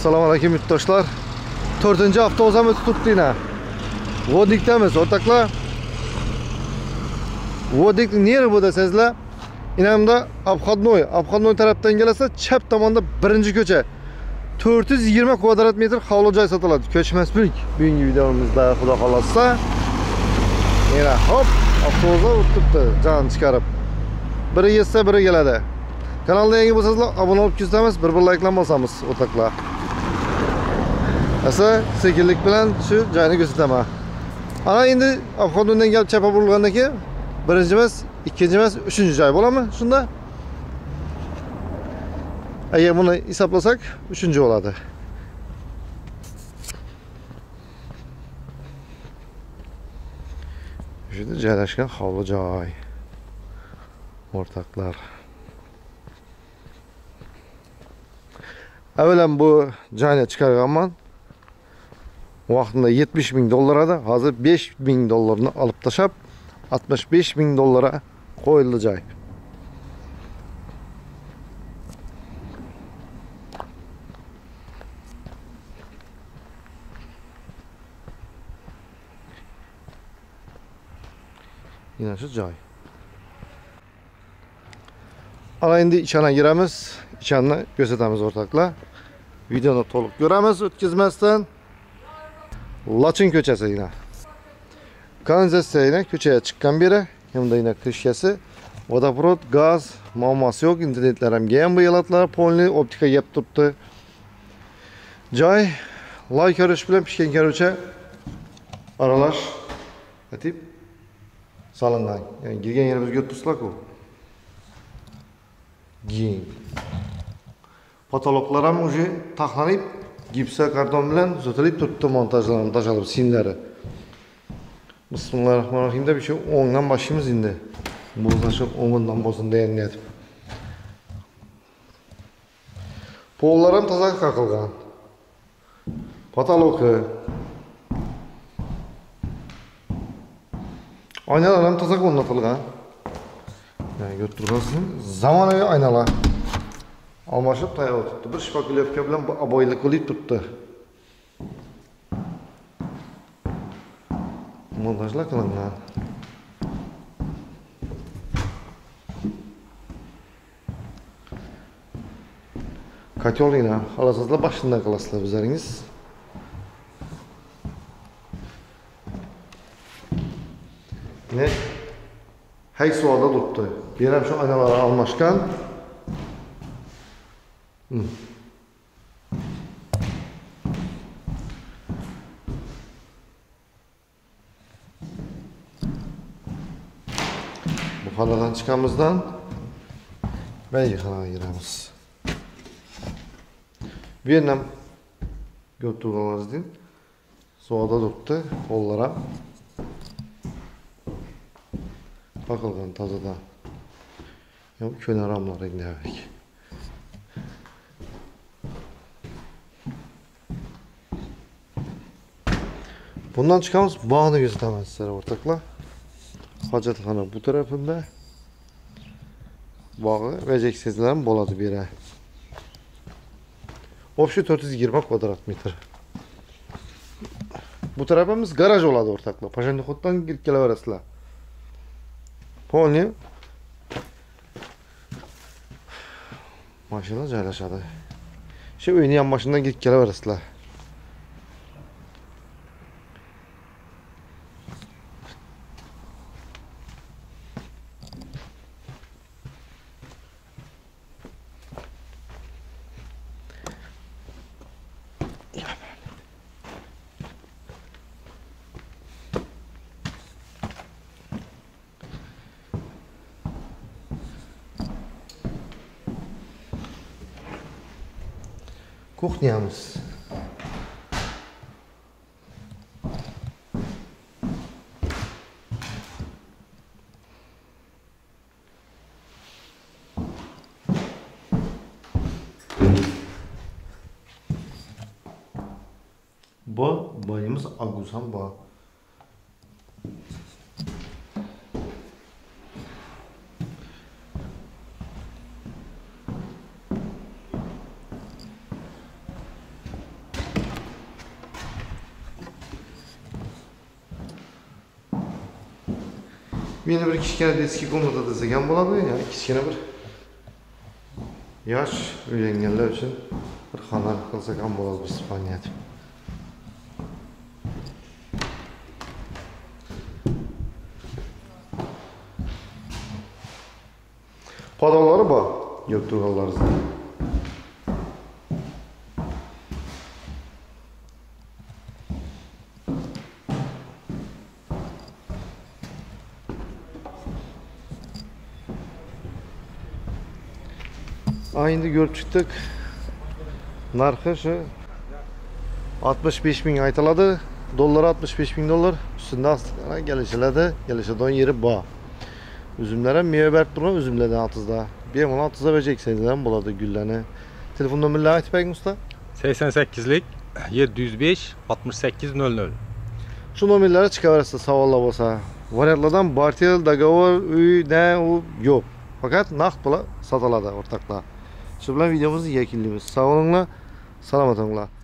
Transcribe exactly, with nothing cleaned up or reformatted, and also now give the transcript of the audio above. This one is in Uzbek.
Assalomu alaykum yurtdoshlar. to'rtinchi avtobusimiz turibdi yana. Vodnikdamiz o'rtoqlar. Vodnik neri bu desangizlar, inamda obxodnoy, obxodnoy tarafdan kelsa, chap tomonda birinchi ko'cha. to'rt yuz yigirma kvadrat metr hovli joy sotiladi. Ko'chmas mulk. Bugungi videomizda xudo xolasa yana hop avtobuslar o'tibdi, jon chiqarib. Biri yetsa, biri keladi. Kanalga yangi bo'lsangiz, obuna bo'lib ketamiz, bir-bir layklab olsangiz o'rtoqlar. Asa sekinlik bilan shu joyni ko'rsataman. Ana endi obxodnoydan kelib chapa burilgandan keyin birinchi emas, ikkinchi emas, uchinchi joy bo'ladimi? Shunda agar buni hisoblasak, uchinchi bo'ladi. Shu yerda joylashgan hovli joy. O'rtoqlar. Avvalan bu joyni chiqarganman. Vaqtida yetmish ming dollar edi. Hozir besh ming dollarni olib tashab, oltmish besh ming dollara qo'yildi joy. Yine şu joy. Ana endi ichana giramiz, ichanni ko'rsatamiz o'rtoqlar. Videoni to'liq ko'ramiz o'tkazmasdan. Lachin ko'chasi yine. Kanalizatsiya yine ko'chaga chiqqan beri, hamda yine krishkasi, vodoprovod, gaz, muammosi yo'q, internetlar ham ham bo'yalatlar, polni optika yeb turibdi. Joy loy ko'rish bilan pishgan ko'ruvchi aralash atib solingan. Yani girgan yerimizga ko'rib turibsizlar-ku. Giyin. Patologlar ham уже taxlanib, gipsa karton bilan zo'tilib turibdi, montajlanib, tashalib simlari. Bismillahirrahmanirrahim deb shu o'ngdan boshlaymiz endi. Bu tashib o'ngdan bo'lsin degan niyat. Pollar ham toza qaqilgan. Patologi. Aynalar ham toza o'rnatilgan. Yani götürürsün. Zamonaviy aynalar. Almashib tayyor tutdi. Bir shpakulyovka bilan bu aboylik qilib tutdi. Montajlar qilingan. Katyolina, halasizlar başından qilasizlar bizlaringiz. Ne? Hay suada turibdi. Bir ham shu aynalar almashgan. Hmm. Bu xonadan chiqamizdan baygi xonaga kiramiz. Bu yerdan ko'rib suada turibdi, qo'llar ham bakılgan tazadan. Yok köner ramlar indemek. Bundan çıkamız bağını göstermez sizlere ortakla. Hacathane bu tarafında. Bağı veceksizlerin boladı bir yere. Opşu dört yüz yirmi kvadrat metre. Bu tarafımız garaj oladı ortakla. Paşanlıkottan girip geleverasılar. Polni maşına joylashadi. Shu uyni ham mashindan ketib kelaverasizlar. Kuchnamiz. Bu bayımız Agusan Bağ. Meni bir kichkina eski komnata desak ham bo'ladi, ya'ni kichkina bir yosh uylanganlar uchun bir xona qilsak ham bo'ladi bir spalnya deb. Podolları bor, yo'q turganlaringizda. Ha, endi görüp çıktık. Narxı şu altmış beş bin aytıladi. Dollar altmış beş bin dolar. Üstünde aslında gelişiledi. Gelişeden yeri bağ. Üzümlere meyve berip duran üzümlerden altızda. Bir on altıza verecekseniz buladı güllerini. Telefon numarayla ait peki usta? seksen sekizlik yedi yüz beş altmış sekiz nol nol. Şu numaraylara çıkarırsa savallar olsa. Varyantlardan bartel, dogovor, uy, ne o yok. Fakat naqd pula satıladi ortaklar. Şu bilan videomuzni yakunlaymiz. Sağ olinglar, salomat bo'linglar.